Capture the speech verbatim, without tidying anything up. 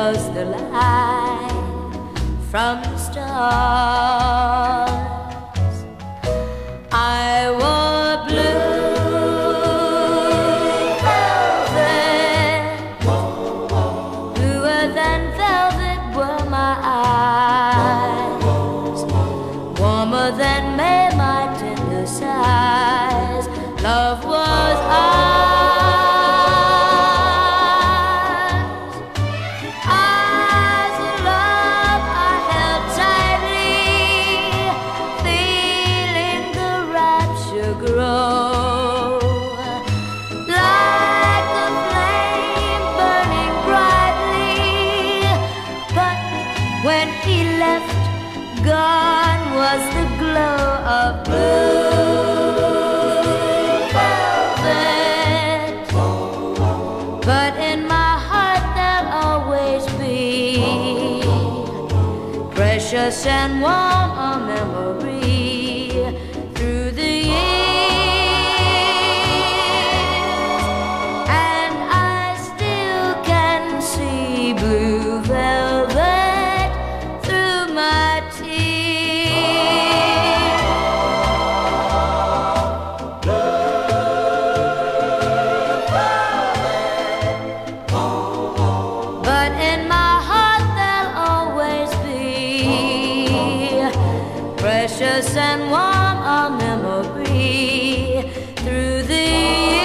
was the light from the stars. I wore blue velvet, bluer than velvet were my eyes, warmer than May my tender sighs. Love was ours. Eyes of love I held tightly, feeling the rapture grow, like a flame burning brightly. But when he left, gone was the glow of blue velvet. But in my heart there'll always be precious and warm a memory through the years, and I still can see blue velvet through my tears. But in my heart there'll always be precious and warm a memory through the years.